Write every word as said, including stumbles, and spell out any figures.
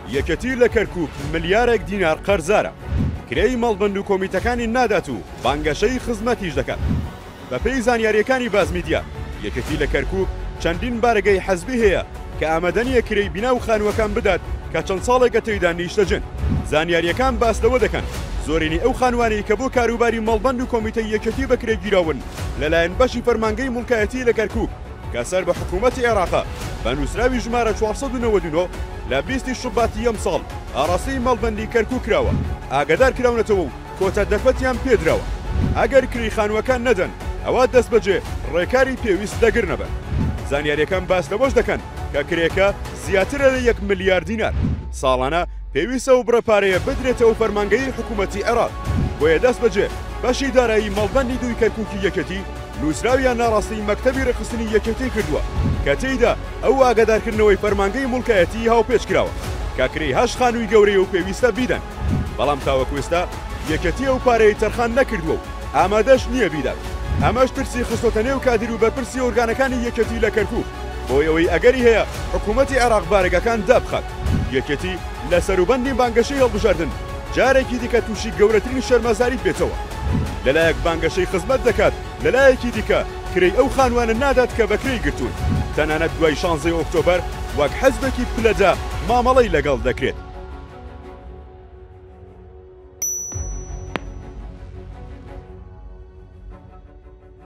یەکەتی لە کەرکووک ملیارێک دینار قەرزارە. کرێی مەڵبەند و کۆمیتەکانی نادات و بانگەشەی خزمەتیش دەکات. بە پێی زانیاریەکانی بازمیدیا یەکەتی لە کەرکووک چەندین بارگەی حەزبی هەیە کە ئامادەنیە کرێی بینا و خانووەکان بدات کە چەند ساڵێکە تێیدا نیشتەجن. زانیاریەکان باسلەوە دەکەن زۆرینی ئەو خانوانەی کە بۆ کاروباری مەڵبەند و کۆمیتەی یەکەتی بەکرێ گیراون لەلایەن بەشی فەرمانگەی مڵکایەتی لە کەرکووک کە سەر بە حکوومەتی عێراقا بە نووسراوی ژمارە چوارسەد و نەوەد و نۆ لە بیستی شوباتی ئەم ساڵ ئاڕاستەی مەڵبەندی کەرکووک کراوە. ئاگادار کراونەتەوە و کۆتە دەرفەتیان پێدراوە. ئەگەر کری خانووەکان نەدەن ئەوە دەست بەجێ ڕێکاری پێویست دەگرنەبە. زانیاریەکان باس لەوەش دەکەن کە کرێکە زیاترە لە یەک ملیار دینار ساڵانە پێویستە و بڕەپارەیە بدرێتەوە فەرمانگەی حکوومەتی عێراق. بۆیە دەست بەجێ بەشی دارایی مەڵبەندی دووی کەرکووکی یەکەتی نووسراویان ناڕاستی مەکتەبی ڕێخستنی یەکەتی کردووە کە تێیدا ئەو ئاگادارکردنەوەی فەرمانگەی مڵکایەتی هاوپێچ کراوە کاکرەی هەش خانووی گەورەی و پێویستە بیدەن. بەڵام تاوەکوێستا یەکەتی ئەو پارەی تەرخان نەکردووە و ئامادەش نییە بیدات. ئەمەش پرسی خستۆتە نێو کادر و بەرپرسی ئۆرگانەکانی یەکەتی لە کەرکووک بۆی ئەوەی ئەگەری هەیە حکوومەتی عێراق بارگەکان دابخات. یەکەتی لە سەروبەندی بانگەشەی هەڵبژاردن جارێکی دیکە تووشی گەورەترین شەرمەزاری بێتەوە. لەلایەک بانگەشەی خزمەت دەکات لەلایەکی دیکە کرێی ئەو خانوانە نادات کە بەکرێی گرتوون. تەنانەت دوای شانزەی ئۆکتۆبەر وەک حەزبێکی پلەدا مامەڵەی لەگەڵ دەکرێت.